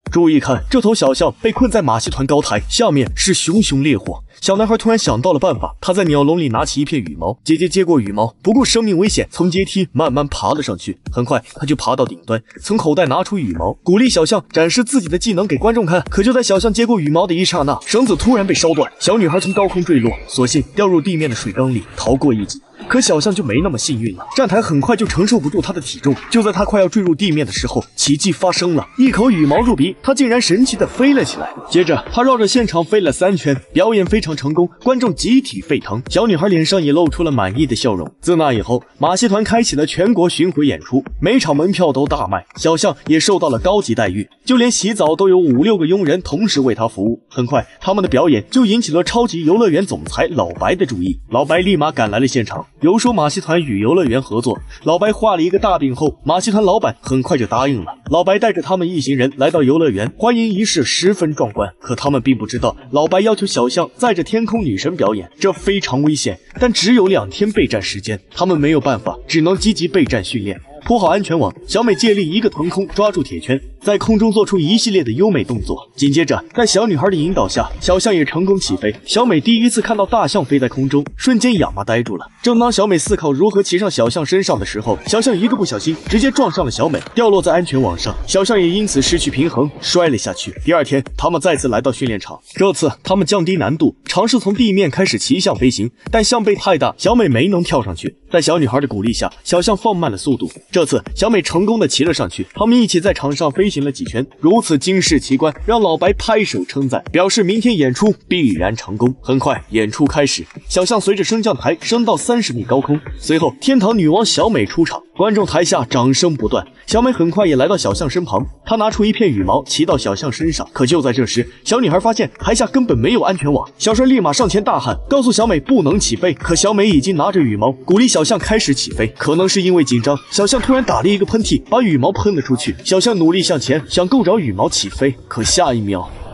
注意看，这头小象被困在马戏团高台，下面是熊熊烈火。小男孩突然想到了办法，他在鸟笼里拿起一片羽毛，姐姐接过羽毛，不顾生命危险，从阶梯慢慢爬了上去。很快，他就爬到顶端，从口袋拿出羽毛，鼓励小象展示自己的技能给观众看。可就在小象接过羽毛的一刹那，绳子突然被烧断，小女孩从高空坠落，所幸掉入地面的水缸里，逃过一劫。可小象就没那么幸运了，站台很快就承受不住它的体重。就在它快要坠入地面的时候，奇迹发生了，一口羽毛入鼻，它竟然神奇地飞了起来。接着，它绕着现场飞了3圈，表演非常成功，观众集体沸腾，小女孩脸上也露出了满意的笑容。自那以后，马戏团开启了全国巡回演出，每场门票都大卖，小象也受到了高级待遇，就连洗澡都有5、6个佣人同时为它服务。很快，他们的表演就引起了超级游乐园总裁老白的注意，老白立马赶来了现场。游说马戏团与游乐园合作，老白画了一个大饼后，马戏团老板很快就答应了。老白带着他们一行人来到游乐园，欢迎仪式十分壮观。可他们并不知道，老白要求小象载着天空女神表演，这非常危险，但只有2天备战时间，他们没有办法，只能积极备战训练。铺好安全网，小美借力一个腾空抓住铁圈，在空中做出一系列的优美动作。紧接着，在小女孩的引导下，小象也成功起飞。小美第一次看到大象飞在空中，瞬间哑巴呆住了。正当小美思考如何骑上小象身上的时候，小象一个不小心直接撞上了小美，掉落在安全网上，小象也因此失去平衡，摔了下去。第2天，他们再次来到训练场，这次他们降低难度，尝试从地面开始骑象飞行，但象背太大，小美没能跳上去。在小女孩的鼓励下，小象放慢了速度。这次小美成功的骑了上去，他们一起在场上飞行了几圈，如此惊世奇观，让老白拍手称赞，表示明天演出必然成功。很快，演出开始，小象随着升降台升到30米高空，随后天堂女王小美出场，观众台下掌声不断。小美很快也来到小象身旁，她拿出一片羽毛骑到小象身上。可就在这时，小女孩发现台下根本没有安全网，小帅立马上前大喊，告诉小美不能起飞。可小美已经拿着羽毛，鼓励小象开始起飞。可能是因为紧张，小象突然打了一个喷嚏，把羽毛喷了出去。小象努力向前，想够着羽毛起飞，可下一秒